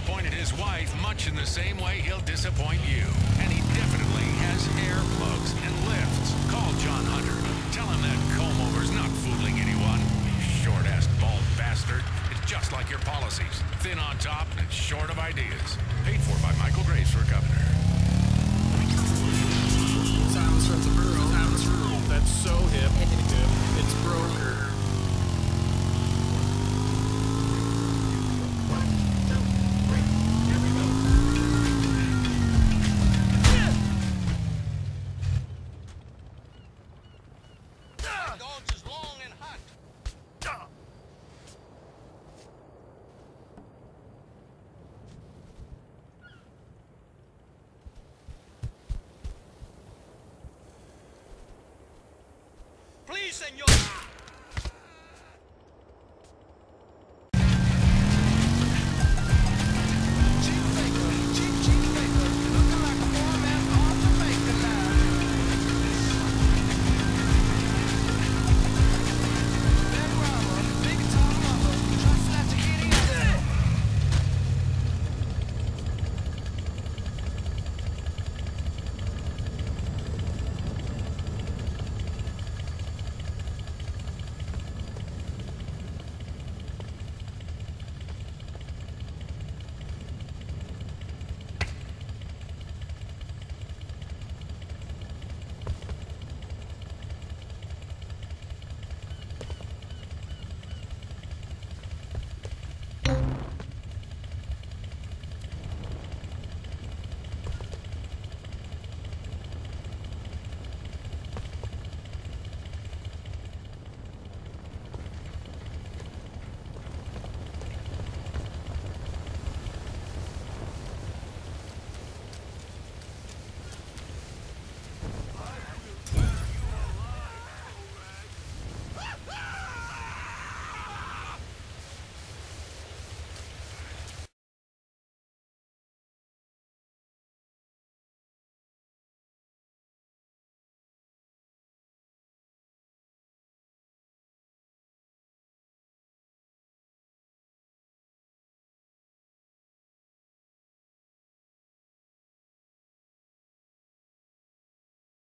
disappointed his wife much in the same way he'll disappoint you. And he definitely has hair plugs and lifts. Call John Hunter. Tell him that comb-over's not fooling anyone. You short-ass bald bastard. It's just like your policies. Thin on top and short of ideas. Paid for by my